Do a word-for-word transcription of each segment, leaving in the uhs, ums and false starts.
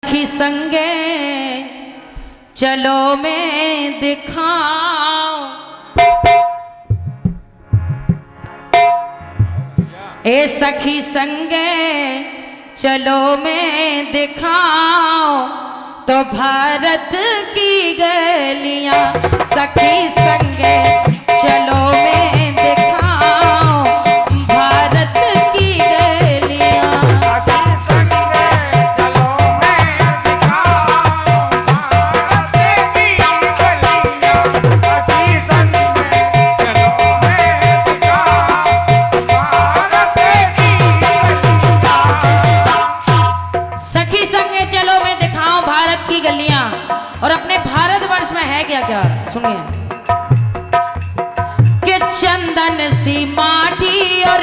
सखी संगे चलो मैं दिखाओ, ए सखी संगे चलो मैं दिखाओ, तो भारत की गलियां सखी संगे चलो मैं दिखाओ, भारत की गलियां गलियां। और अपने भारतवर्ष में है क्या क्या सुनिए, कि चंदन सी माटी और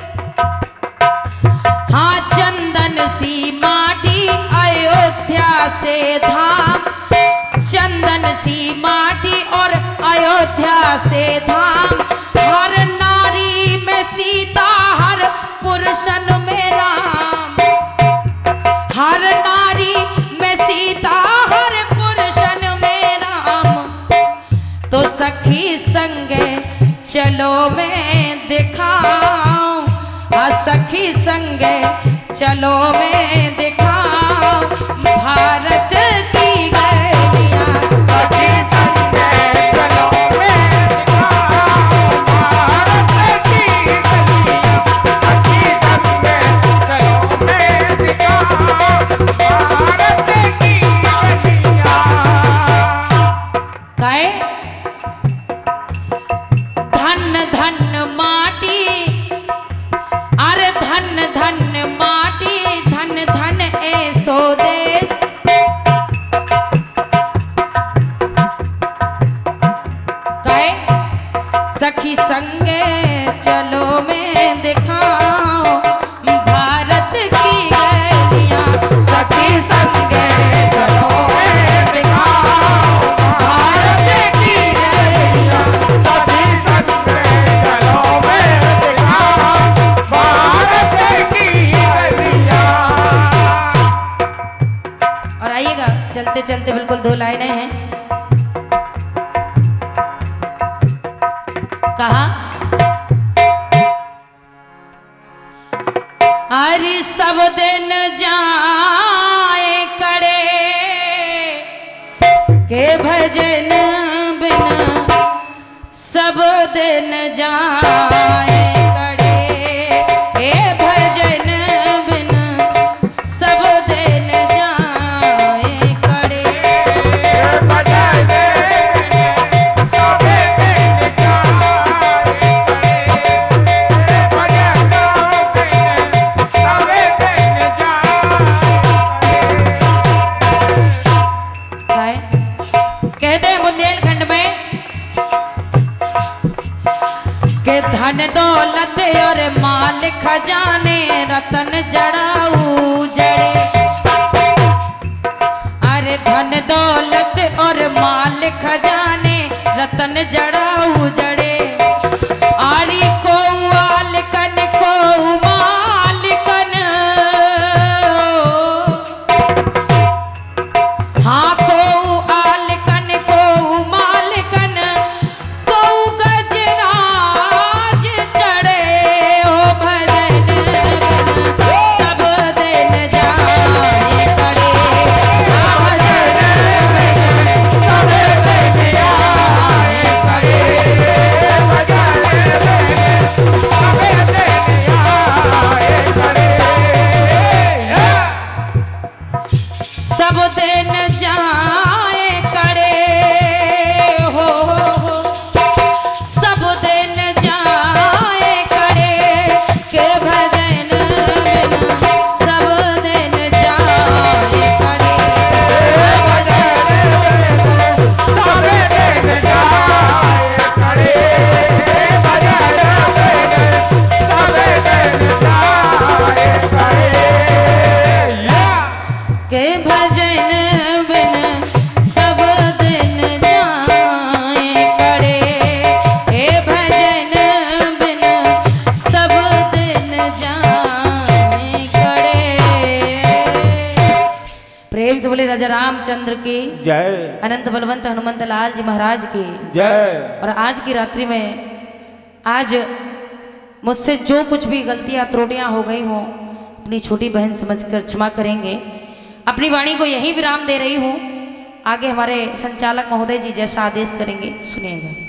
हाँ चंदन सी माटी अयोध्या से धाम, चंदन सी माटी और अयोध्या से धाम, हर नारी में सीता हर पुरुषन में राम, हर नारी में सीता हर पुरुषन में राम, तो सखी संगे चलो मैं दिखाऊं, हाँ सखी संगे चलो मैं दिखाऊं, भारत की गलियां सखी संगे चलो मैं दिखाऊं, भारत की गलियां सखी संगे चलो मैं दिखाऊं, भारत की गलियां। काय धन धन माटी, अरे धन धन माटी, धन धन ऐसो देश, काय सखी संगे चलो मैं दिखाऊं, भारत की गलियां सखी संगे चलो मैं दिखाऊं, भारत की गलियां सखी संगे चलो मैं दिखाऊं, भारत की गलियां। और आइएगा चलते चलते बिल्कुल दो लाइनें हैं, कहा हरि सब दिन जाए करे, के भजन बिना सब दिन जाए करे, हे भजन बिना सब दिन जाए करे, भजन सब दिन जाए करे, भजन कहते हैं बुंदेलखंड में कि धन दौलत और माल खजाने रतन जड़ाऊ जड़े, अरे धन दौलत और माल खजाने रतन जड़ाऊ जड़े, आरी को आलकन को मालकन, हाँ को आलकन को मालकन, को गजराज चढ़े, ओ भजन सब दिन जाए करे, हाँ भजन सब दिन जाए करे, भजन सब दिन जाए करे, सब दिन जाए करे, हो हो सब दिन जाए करे, के भजन बिना सब दिन जाए करे, भजन सब दिन जाए करे, भजन सब दिन जाए करे, के भजन बिन सब दिन जाए करे, हे भजन बिन सब दिन जाए करे। प्रेम से बोले राजा रामचंद्र की जय, अनंत बलवंत हनुमंत लाल जी महाराज की जय। और आज की रात्रि में आज मुझसे जो कुछ भी गलतियां त्रुटियां हो गई हों अपनी छोटी बहन समझकर क्षमा करेंगे। अपनी वाणी को यही विराम दे रही हूँ। आगे हमारे संचालक महोदय जी जैसा आदेश करेंगे सुनिएगा।